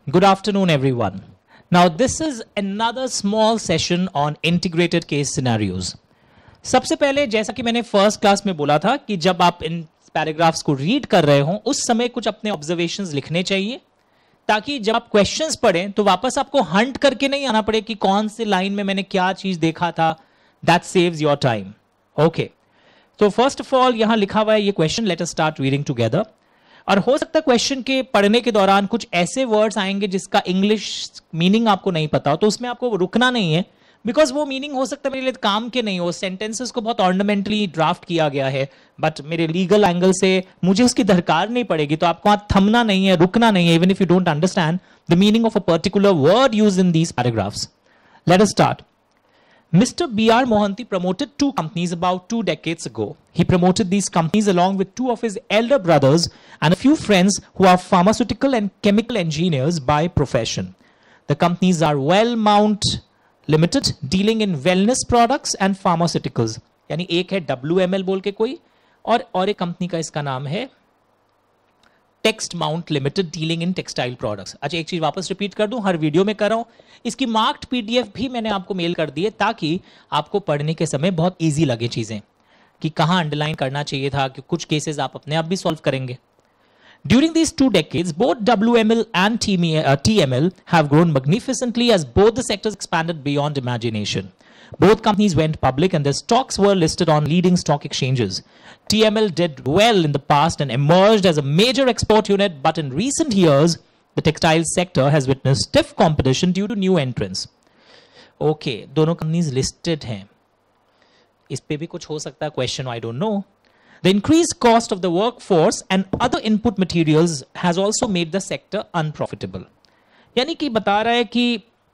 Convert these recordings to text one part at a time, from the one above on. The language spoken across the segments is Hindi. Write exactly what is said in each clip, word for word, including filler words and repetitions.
Good afternoon, everyone. Now, this is another small session on integrated case scenarios. सबसे पहले जैसा कि मैंने फर्स्ट क्लास में बोला था कि जब आप इन पैराग्राफ्स को रीड कर रहे हो उस समय कुछ अपने ऑब्जर्वेशंस लिखने चाहिए ताकि जब आप क्वेश्चंस पढ़ें तो वापस आपको हंट करके नहीं आना पड़े कि कौन से लाइन में मैंने क्या चीज देखा था. That saves your time. Okay, तो फर्स्ट ऑफ ऑल यहां लिखा हुआ है ये question. Let us start reading together. और हो सकता है क्वेश्चन के पढ़ने के दौरान कुछ ऐसे वर्ड्स आएंगे जिसका इंग्लिश मीनिंग आपको नहीं पता हो, तो उसमें आपको रुकना नहीं है, बिकॉज वो मीनिंग हो सकता है मेरे लिए काम के नहीं हो. सेंटेंसेस को बहुत ऑर्नामेंटली ड्राफ्ट किया गया है, बट मेरे लीगल एंगल से मुझे उसकी दरकार नहीं पड़ेगी, तो आपको वहां थमना नहीं है, रुकना नहीं है, even if you don't understand the meaning of a particular word used in these paragraphs. Let us start. Mister B R Mohanty promoted two companies about two decades ago. He promoted these companies along with two of his elder brothers and a few friends who are pharmaceutical and chemical engineers by profession. The companies are Wellmount Limited, dealing in wellness products and pharmaceuticals. यानी एक है W M L बोल के कोई, और और एक कंपनी का इसका नाम है Textmount Limited, dealing in textile products. अच्छा, एक चीज वापस रिपीट कर दूं, हर वीडियो में कर रहा हूं. इसकी मार्क्ड पीडीएफ भी मैंने आपको मेल कर दी है ताकि आपको पढ़ने के समय बहुत इजी लगे चीजें, कि कहां अंडरलाइन करना चाहिए था, कि कुछ केसेस आप अपने आप भी सॉल्व करेंगे. During these two decades, both W M L and T M L have grown magnificently as both the sectors expanded beyond imagination. Both companies went public and their stocks were listed on leading stock exchanges. T M L did well in the past and emerged as a major export unit, but in recent years, the textile sector has witnessed stiff competition due to new entrants. Okay, दोनों companies listed हैं. इस पे भी कुछ हो सकता है question, I don't know. The increased cost of the workforce and other input materials has also made the sector unprofitable. यानी कि बता रहा है कि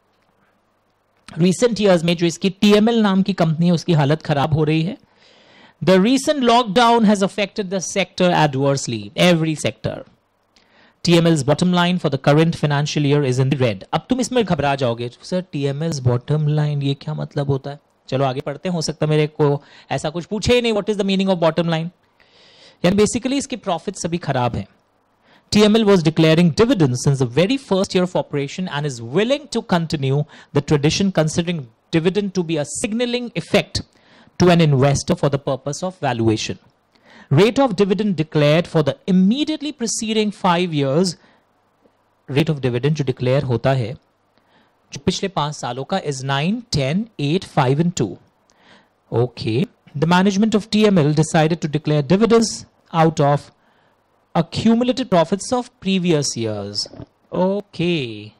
recent years में जो इसकी T M L नाम की कंपनी है उसकी हालत खराब हो रही है. The recent lockdown has affected the sector adversely, every sector. T M L's bottom line for the current financial year is in the red. अब तुम इसमें घबरा जाओगे, sir T M L's bottom line ये क्या मतलब होता है? चलो आगे पढ़ते हैं, हो सकता है मेरे को ऐसा कुछ पूछे ही नहीं, what is the meaning of bottom line? यानी बेसिकली इसके प्रॉफिट सभी खराब हैं. T M L was declaring dividends since the very first year of operation and is willing to continue the tradition, considering dividend to be a signaling effect to an investor for the purpose of valuation. Rate of dividend declared for the immediately preceding five years, rate of dividend जो declare होता है जो पिछले पांच सालों का is nine, ten, eight, five and two. Okay, the management of T M L decided to declare dividends out of accumulated profits of previous years. Okay.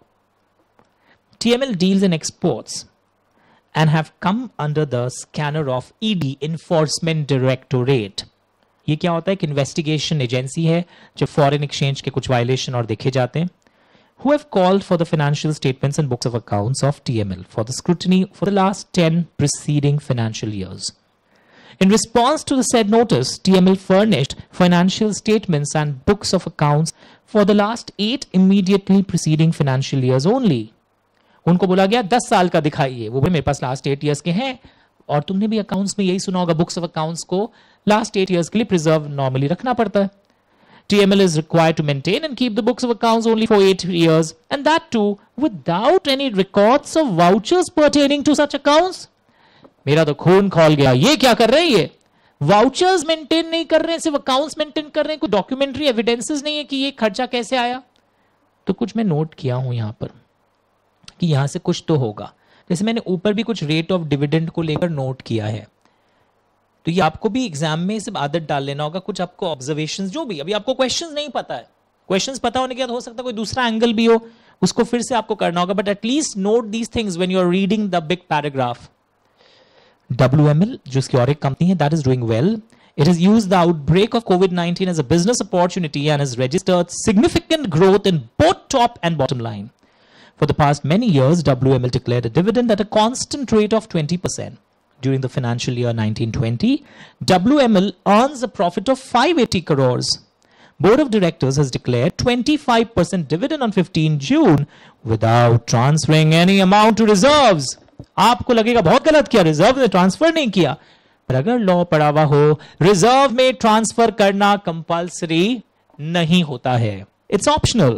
T M L deals in exports and have come under the scanner of E D, Enforcement Directorate. ये क्या होता है? एक इन्वेस्टिगेशन एजेंसी है जो फॉरेन एक्सचेंज के कुछ वायलेशन और देखे जाते हैं. Who have called for the financial statements and books of accounts of T M L for the scrutiny for the last ten preceding financial years. In response to the said notice, T M L furnished financial statements and books of accounts for the last eight immediately preceding financial years only. उनको बोला गया दस साल का दिखाइए, वो बोले मेरे पास लास्ट एट ईयर्स के हैं, और तुमने भी अकाउंट्स में यही सुना होगा, बुक्स ऑफ अकाउंट्स को लास्ट एट ईयर्स के लिए प्रिजर्व नॉर्मली रखना पड़ता है. T M L is required to maintain and keep the books of accounts only for eight years, and that too without any records of vouchers pertaining to such accounts. मेरा तो खून खौल गया, ये क्या कर रहे हैं? ये वाउचर्स मेंटेन नहीं कर रहे हैं, सिर्फ अकाउंट्स मेंटेन कर रहे हैं, कोई डॉक्यूमेंट्री एविडेंसेस नहीं है कि ये खर्चा कैसे आया. तो कुछ मैं नोट किया हूं यहां पर कि यहां से कुछ तो होगा. जैसे मैंने ऊपर भी कुछ रेट ऑफ डिविडेंड को लेकर नोट किया है, तो ये आपको भी एग्जाम में सिर्फ आदत डाल लेना होगा. कुछ आपको ऑब्जर्वेशंस, जो भी अभी आपको क्वेश्चंस नहीं पता है, क्वेश्चंस पता होने के बाद हो सकता है कोई दूसरा एंगल भी हो, उसको फिर से आपको करना होगा, but at least note these things when you are reading the big paragraph. W M L, जो इसकी और एक कंपनी है, that is doing well. It has used the outbreak of COVID nineteen as a business opportunity and has registered significant growth in both top and bottom line. For the past many years, W M L declared a dividend at a constant rate of twenty percent. During the financial year nineteen twenty, W M L earns a profit of five hundred eighty crores. Board of Directors has declared twenty-five percent dividend on fifteenth June without transferring any amount to reserves. आपको लगेगा बहुत गलत किया, रिजर्व में ट्रांसफर नहीं किया, पर अगर लॉ पढ़ा हुआ हो, रिजर्व में ट्रांसफर करना कंपल्सरी नहीं होता है, इट्स ऑप्शनल.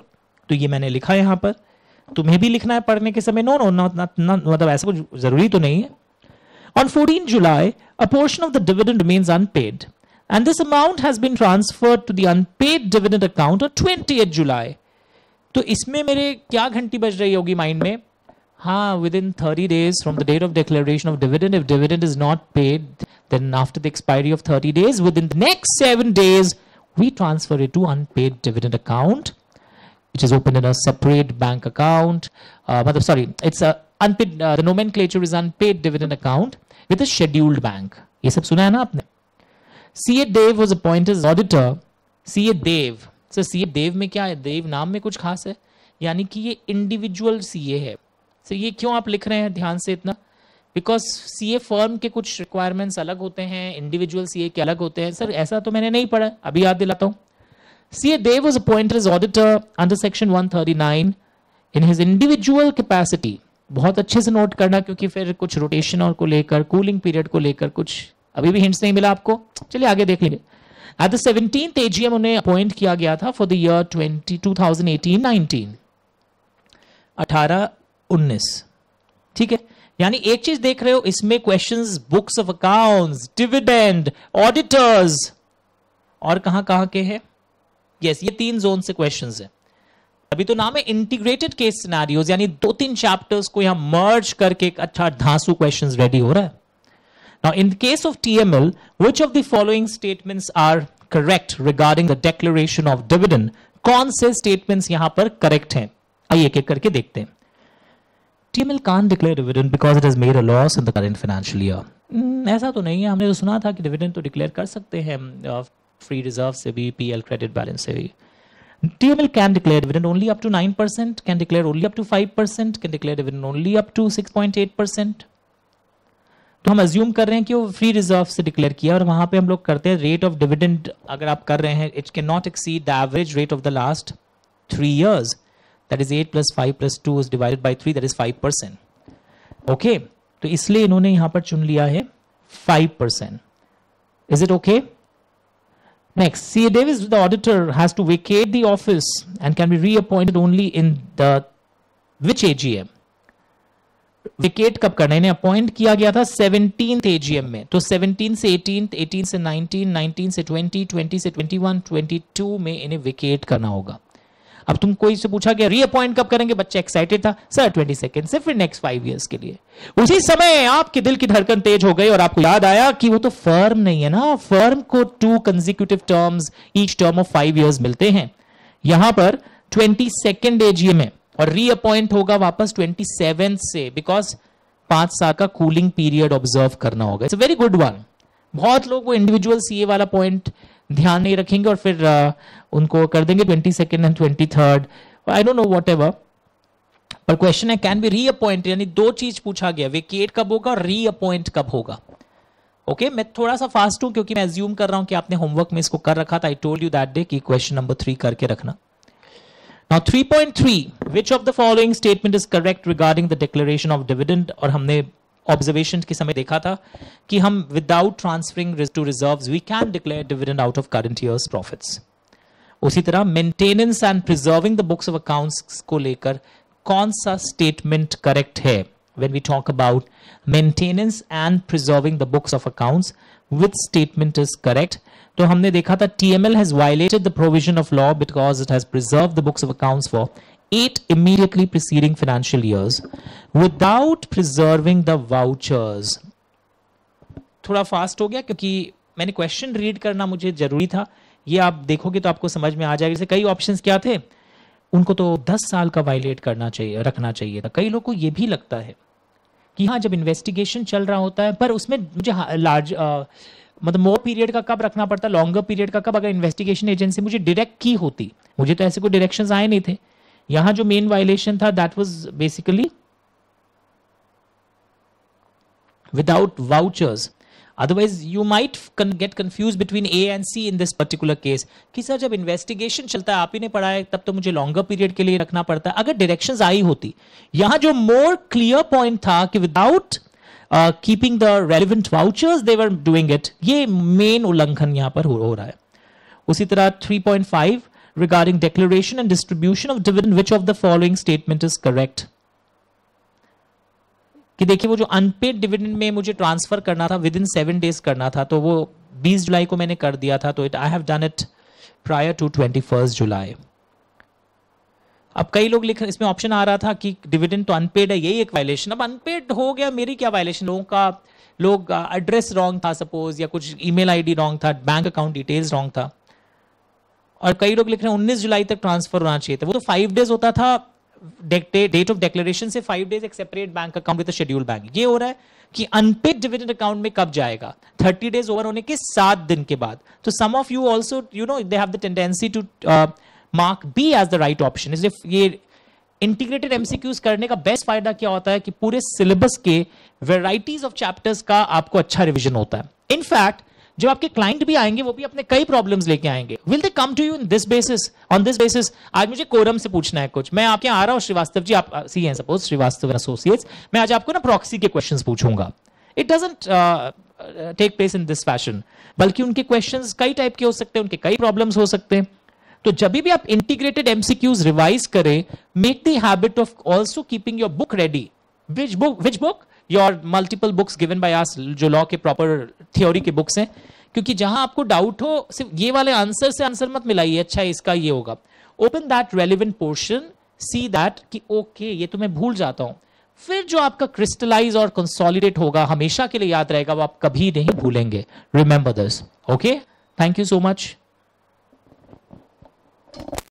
तो ये मैंने लिखा है यहां पर, तुम्हें भी लिखना है पढ़ने के समय। नो नो नॉट मतलब ऐसा कुछ जरूरी तो नहीं है। On fourteenth July, a portion of the dividend remains unpaid, and this amount has been transferred to the unpaid dividend account on twentieth July. तो इसमें मेरे क्या घंटी बज रही होगी माइंड में? हाँ, within thirty days from the date of declaration of dividend, if dividend is not paid, then after the expiry of thirty days, within the next seven days, we transfer it to unpaid dividend account, which is opened in a separate bank account. Uh, sorry, it's a unpaid. Uh, the nomenclature is unpaid dividend account with a scheduled bank. ये सब सुना है ना आपने? C A Dev was appointed as auditor. C A Dev. Sir C A Dev में क्या है? देव नाम में कुछ खास है? यानी कि ये इंडिविजुअल C A है। सर ये क्यों आप लिख रहे हैं ध्यान से इतना? बिकॉज C A फर्म के कुछ रिक्वायरमेंट्स अलग होते हैं, इंडिविजुअल C A के अलग होते हैं। सर ऐसा तो मैंने नहीं पढ़ा, अभी याद दिलाता हूँ। C A Dev was appointed as auditor under section one thirty-nine in his individual capacity. बहुत अच्छे से नोट करना, क्योंकि फिर कुछ रोटेशन और को लेकर, कूलिंग पीरियड को लेकर कुछ अभी भी हिंट्स नहीं मिला आपको। चलिए आगे देख लेंगे। At the seventeenth A G M उन्हें अपॉइंट किया गया था for the year twenty two thousand eighteen nineteen, अठारह उन्नीस। ठीक है, यानी एक चीज देख रहे हो इसमें questions books of accounts, dividend, auditors और कहां कहां के हैं? यस, ये तीन जोन से क्वेश्चंस है। अभी तो नाम है इंटीग्रेटेड केस सिनेरियोज, यानी दो तीन चैप्टर्स को यहां मर्ज करके एक अच्छा धांसू क्वेश्चंस रेडी हो रहा है। Now in the case of T M L, which of the following statements are correct regarding the declaration of dividend? कौन से स्टेटमेंट्स यहां पर करेक्ट हैं? आइए एक एक करके देखते हैं। T M L can't declare dividend because it has made a loss in the current financial year. hmm, ऐसा तो नहीं है, हमने तो सुना था कि डिविडेंड तो डिक्लेयर कर सकते हैं फ्री रिजर्व से भी, पीएल क्रेडिट बैलेंस से भी। T M L can declare dividend only up to nine percent, can declare only up to five percent, can declare dividend only up to six point eight percent. तो हम अज्यूम कर रहे हैं कि वो फ्री रिजर्व से डिक्लेयर किया, और वहां पे हम लोग करते हैं रेट ऑफ डिविडेंड अगर आप कर रहे हैं, it can not exceed the average rate of the last three years, that is eight plus five plus two is divided by three, that is five percent. Okay, तो इसलिए इन्होंने यहां पर चुन लिया है five percent. Is it okay? Next, C A Davis, the auditor, has to vacate the office and can be reappointed only in the which A G M? Vacate कब करना है? इन्हें अपॉइंट किया गया था seventeenth A G M में, तो seventeen से eighteen, eighteen से nineteen, nineteen से twenty, twenty से twenty-one, twenty-two में इन्हें वेकेट करना होगा। अब तुम कोई से पूछा गया रीअपॉइंट कब करेंगे, बच्चा एक्साइटेड था, सर ट्वेंटी सेकेंड से फिर नेक्स्ट फाइव इयर्स के लिए। उसी समय आपके दिल की धड़कन तेज हो गई और आपको याद आया कि वो तो फर्म नहीं है ना, फर्म को two consecutive terms, each term of five years मिलते हैं। यहां पर ट्वेंटी सेकेंड एजीएम है और रीअपॉइंट होगा वापस ट्वेंटी सेवेंथ से, बिकॉज पांच साल का कूलिंग पीरियड ऑब्जर्व करना होगा। It's a very good one. बहुत लोग वो इंडिविजुअल सीए वाला पॉइंट ध्यान नहीं रखेंगे और फिर uh, उनको कर देंगे twenty second and twenty third, I don't know what ever. पर क्वेश्चन है कैन बी रीअपॉइंट, यानी दो चीज पूछा गया, वेकेट कब होगा और रीअपॉइंट कब होगा। ओके okay, मैं थोड़ा सा फास्ट हूं क्योंकि मैं एज्यूम कर रहा हूं कि आपने होमवर्क में इसको कर रखा था। I told you that day कि क्वेश्चन नंबर थ्री करके रखना। Now three point three, which of the following statement is correct regarding the declaration of dividend? और हमने ऑब्जर्वेशन के समय देखा था कि हम without transferring to reserves we can declare dividend out of current years profits. उसी तरह maintenance and preserving the books of accounts को लेकर कौन सा स्टेटमेंट करेक्ट है? When we talk about maintenance and preserving the books of accounts, which statement is correct? तो हमने देखा था T M L has violated the provision of law because it has preserved the books of accounts for eight immediately preceding financial years without preserving the vouchers. थोड़ा फास्ट हो गया क्योंकि मैंने क्वेश्चन रीड करना मुझे जरूरी था। ये आप देखोगे तो आपको समझ में आ जाएगा। जैसे कई ऑप्शंस क्या थे, उनको तो दस साल का वायलेट करना चाहिए, रखना चाहिए था। कई लोगों को ये भी लगता है कि हाँ जब इन्वेस्टिगेशन चल रहा होता है, पर उसमें मुझे लार्ज मतलब मोर पीरियड का कब रखना पड़ता, लॉन्गर पीरियड का कब? अगर इन्वेस्टिगेशन एजेंसी मुझे डायरेक्ट की होती, मुझे तो ऐसे कोई डायरेक्शंस आए नहीं थे। यहां जो मेन वायलेशन था that was basically without vouchers. Otherwise you might get confuse between A and C in this particular case कि सर जब इन्वेस्टिगेशन चलता है, आप ही ने पढ़ा है, तब तो मुझे लॉन्गर पीरियड के लिए रखना पड़ता है। अगर डायरेक्शंस आई होती, यहां जो मोर क्लियर पॉइंट था कि without Uh, keeping the relevant vouchers they were doing it, ये मेन उल्लंघन यहां पर हो, हो रहा है। उसी तरह three point five, regarding declaration and distribution of dividend, which of the following statement is correct? कि देखिए वो जो अनपेड डिविडेंड में मुझे ट्रांसफर करना था विद इन सेवन डेज करना था, तो वो बीस जुलाई को मैंने कर दिया था, तो it I have done it prior to twenty first July. अब कई लोग लिख, इसमें ऑप्शन आ रहा था कि डिविडेंड तो अनपेड है, यही एक वायलेशन। अब अनपेड हो गया, मेरी क्या वायलेशन? लोगों का लोग एड्रेस रॉन्ग था सपोज, या कुछ ईमेल आईडी रॉन्ग था, बैंक अकाउंट डिटेल्स रॉन्ग था, और कई लोग लिख रहे हैं उन्नीस जुलाई तक ट्रांसफर होना चाहिए था। वो तो फाइव डेज होता था, डेट ऑफ डिक्लेरेशन से फाइव डेज एक separate bank account with schedule bank. ये हो रहा है कि अनपेड डिविडेंड अकाउंट में कब जाएगा? थर्टी डेज ओवर होने के सात दिन के बाद। तो some of you also you know they have the tendency to mark B as the right option. इसलिए ये इंटीग्रेटेड एमसीक्यूज करने का बेस्ट फायदा क्या होता है कि पूरे सिलेबस के वेराइटीज ऑफ चैप्टर्स का आपको अच्छा रिविजन होता है। इनफैक्ट जो आपके क्लाइंट भी आएंगे वो भी अपने कई प्रॉब्लम्स लेके आएंगे। Will they come to you in this basis, on this basis? आज मुझे कोरम से पूछना है कुछ, मैं आपके यहाँ आ रहा हूँ श्रीवास्तव जी, आप सी हैं सपोज श्रीवास्तव एसोसिएट्स, मैं आज आपको ना प्रॉक्सी के क्वेश्चंस पूछूंगा। It doesn't take place in this fashion, बल्कि उनके क्वेश्चंस कई टाइप के हो सकते हैं, उनके कई प्रॉब्लम्स हो सकते हैं। तो जब भी आप इंटीग्रेटेड एमसीक्यूज रिवाइज करें, make the habit of also keeping your book ready. Which book? Which book? Your multiple books given by us, जो लॉ के प्रॉपर थ्योरी के बुक्स हैं। क्योंकि जहां आपको डाउट हो, सिर्फ ये वाले आंसर से आंसर मत मिलाइए, अच्छा इसका ये होगा। Open that relevant portion, see that कि ओके ये तो मैं भूल जाता हूं, फिर जो आपका क्रिस्टलाइज और कंसोलिडेट होगा हमेशा के लिए याद रहेगा, वो आप कभी नहीं भूलेंगे। Remember this. Okay, thank you so much.